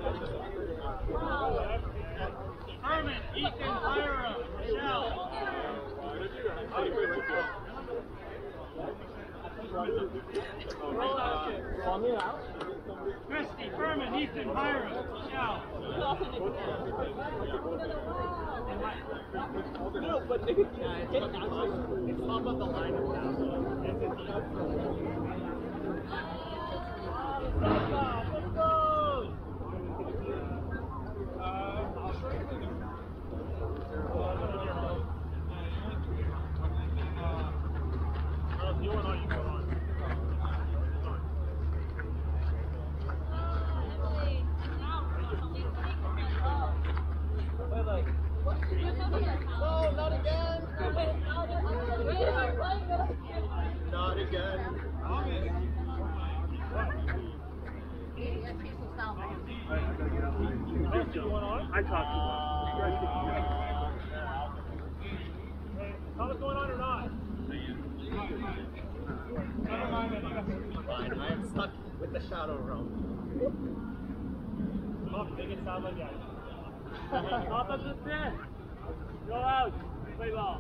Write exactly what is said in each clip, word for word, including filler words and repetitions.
Herman, Ethan, Ira, Michelle. Christy, Herman, Ethan, Ira, Michelle. No, but they it's top of the line of now. Let's go! You want on, you go on. No, not again! Not again. I talked to you. What's going on or not? Fine, I am stuck with the shadow realm. Come, make it sound like that. Top of the pin. Go out. Play ball.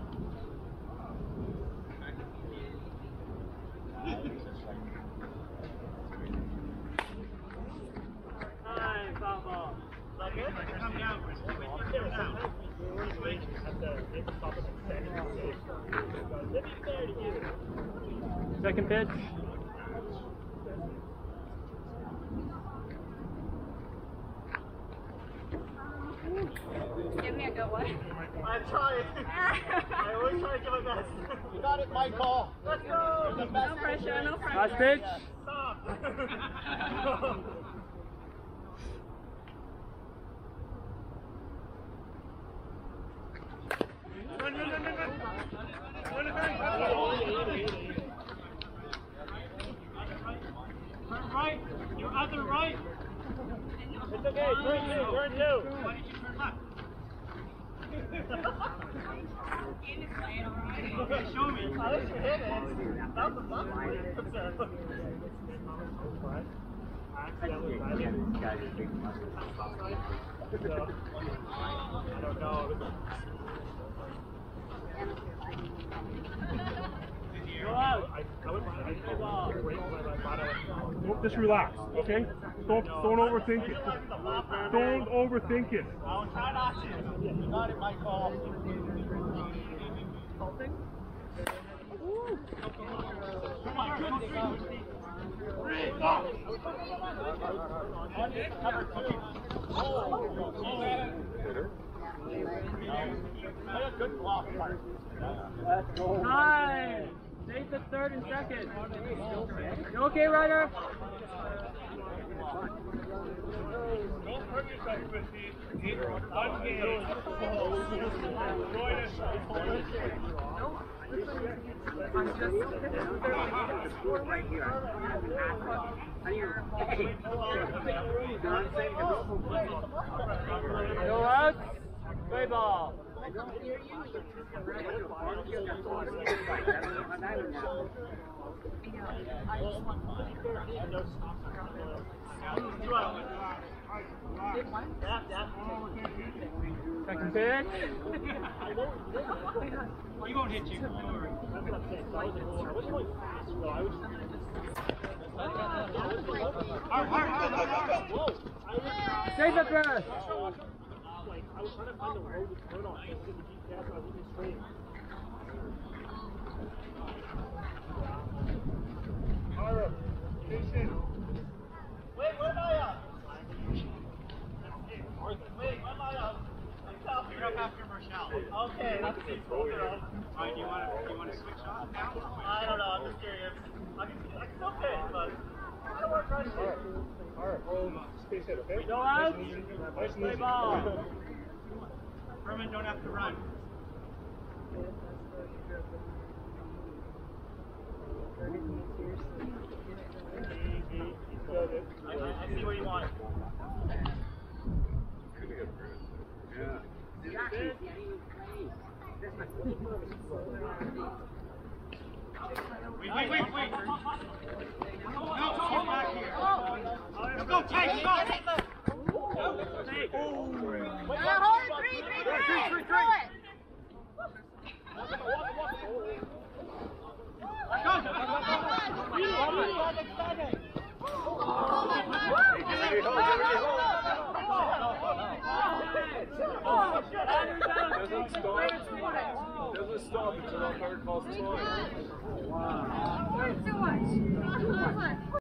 Time, Fallball. Like it? Come down. Come down. At the top of the standing. Let me there to you. Second pitch. Give me a good one. I'm trying. I always try to give my best. You got it, my call. Let's go. No pressure, no pressure. Last pitch. Stop. Run, run, run, run, run. Run, run, Turn right. Your other right. it's okay. Turn two. Turn two. Why did you turn left? Okay, show me. I wish you hit it. That's the fun. I don't know. Go out. I, I would I Don't, just relax, okay? Don't don't overthink it. Don't overthink it. I'll try not to. You got it, my call. Oh my goodness. Good block. Time. Safe at third and second. You okay, Ryder? Don't hurt yourself, Christy. It's one game. Enjoy this. Go out. Play ball. I don't hear you. Second pitch. He won't hit you. Don't worry. Safe at first. I was trying to find the road to turn on. I was in the G P S, I was in straight. Ira, Jason. Wait, where am I at? Wait, where am I at? You're up after Marshall. Okay, that's it. Hold it up. Alright, do you want to you want to switch off now? I don't know, I'm just curious. I can, I can still pitch, but I don't want to try to shoot. Alright, well, space hit, okay? Go out. Nice and easy. Nice and Play easy. ball. Herman, don't have to run. I, I see what you want. Yeah. Wait, wait, wait, wait. No, come back here. Let's go, Chase, go. doesn't stop. Doesn't stop until that car calls time. Wow. Too much.